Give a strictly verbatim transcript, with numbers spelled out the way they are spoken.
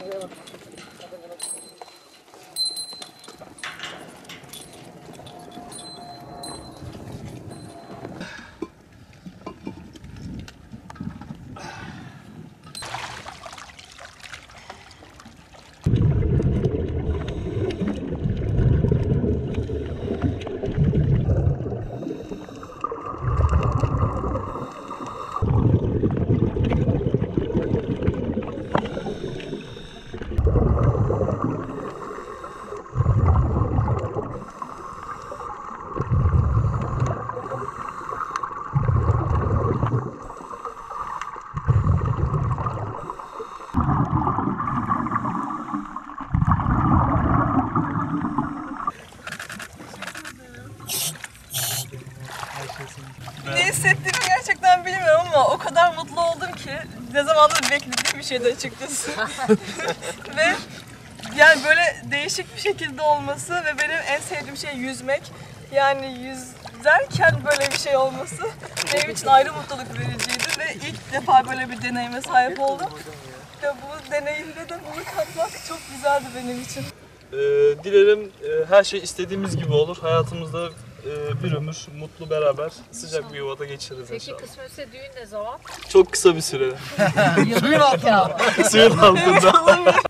Ne hissettiğimi gerçekten bilmiyorum ama o kadar mutlu oldum ki ne zamandır beklediğim bir şeydi açıkçası. Ve yani böyle değişik bir şekilde olması ve benim en sevdiğim şey yüzmek. Yani yüzerken böyle bir şey olması benim için ayrı mutluluk vericiydi ve ilk defa böyle bir deneyime sahip oldum. Ve bu deneyimde de bunu katmak çok güzeldi benim için. Ee, dilerim e, her şey istediğimiz gibi olur. Hayatımızda e, bir ömür mutlu beraber sıcak bir yuvada geçiririz inşallah. Peki kısmetse düğün ne zaman? Çok kısa bir süre. Suyun altında. Suyun altında.